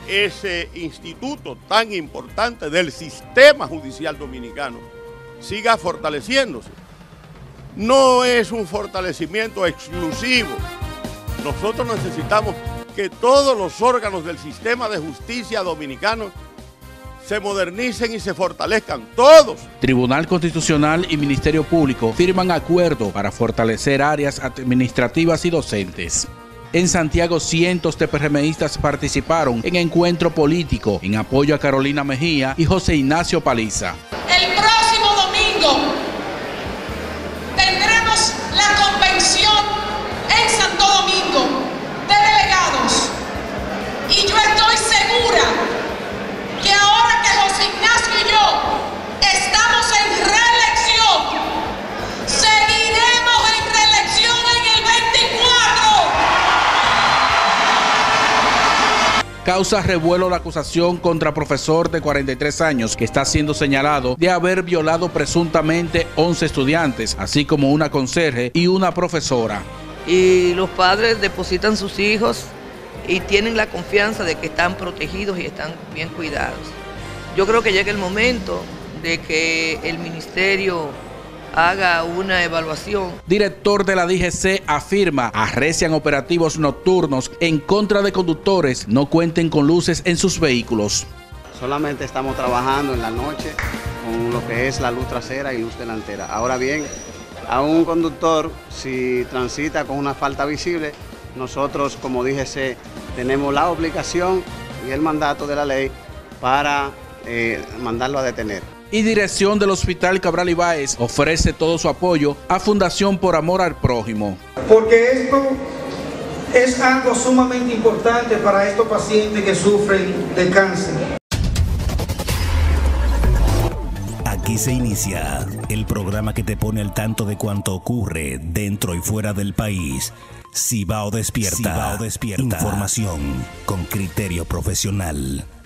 ese instituto tan importante del sistema judicial dominicano siga fortaleciéndose. No es un fortalecimiento exclusivo. Nosotros necesitamos que todos los órganos del sistema de justicia dominicano se modernicen y se fortalezcan, todos. Tribunal Constitucional y Ministerio Público firman acuerdo para fortalecer áreas administrativas y docentes. En Santiago, cientos de PRMistas participaron en encuentro político en apoyo a Carolina Mejía y José Ignacio Paliza. El próximo domingo tendremos la convención en Santo Domingo de delegados y yo estoy segura que ahora que José Ignacio y yo estamos en reelección, seguiremos en reelección en el 24. Causa revuelo la acusación contra profesor de 43 años que está siendo señalado de haber violado presuntamente 11 estudiantes, así como una conserje y una profesora. Y los padres depositan sus hijos y tienen la confianza de que están protegidos y están bien cuidados. Yo creo que llega el momento de que el ministerio haga una evaluación. Director de la DGC afirma arrecian operativos nocturnos en contra de conductores no cuenten con luces en sus vehículos. Solamente estamos trabajando en la noche con lo que es la luz trasera y luz delantera. Ahora bien, a un conductor, si transita con una falta visible, nosotros como DGC tenemos la obligación y el mandato de la ley para mandarlo a detener. Y dirección del Hospital Cabral Ibáez ofrece todo su apoyo a Fundación Por Amor al Prójimo. Porque esto es algo sumamente importante para estos pacientes que sufren de cáncer. Aquí se inicia el programa que te pone al tanto de cuanto ocurre dentro y fuera del país. Cibao Despierta. Información con criterio profesional.